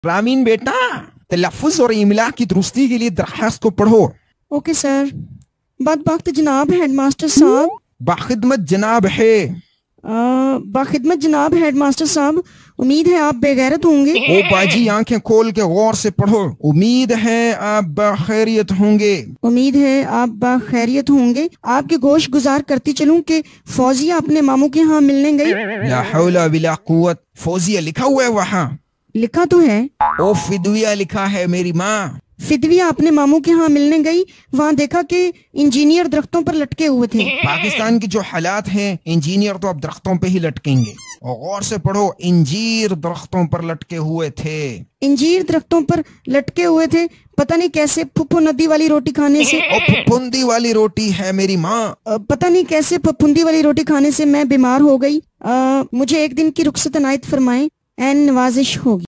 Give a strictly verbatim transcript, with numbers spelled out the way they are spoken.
रामीन बेटा, तलफ़्फ़ुज़ और इमला की दुरुस्ती के लिए दरख्वास्त को पढ़ो। Okay sir. बदबख्त जनाब हेडमास्टर साहब। बाखिदमत जनाब है। बाखिदमत जनाब हेडमास्टर साहब, उम्मीद है आप बेगैरत होंगे। ओ बाजी, आंखें खोल के गौर से पढ़ो। उम्मीद है आप बखैरियत होंगे। उम्मीद है आप बखैरियत होंगे। आपके गोश गुजार करती चलूं कि फौजिया अपने मामू के यहाँ मिलने गई। ला हौला बिला कुव्वत। फौजिया लिखा हुआ है वहाँ? लिखा तो है। ओ फिदविया लिखा है मेरी माँ। फिदविया अपने मामू के यहाँ मिलने गई, वहाँ देखा कि इंजीनियर दरख्तों पर लटके हुए थे। पाकिस्तान के जो हालात हैं, इंजीनियर तो अब दरख्तों पे ही लटकेंगे। और गौर से पढ़ो, इंजीर दरख्तों पर लटके हुए थे। इंजीर दरख्तों पर लटके हुए थे, पता नहीं कैसे फुफ्फो नदी वाली रोटी खाने से। ओ फुफुंदी वाली रोटी है मेरी माँ। पता नहीं कैसे फुफुंदी वाली रोटी खाने से मैं बीमार हो गई। आ, मुझे एक दिन की रुखसत अनायत फरमाएं, एन नवाजिश होगी।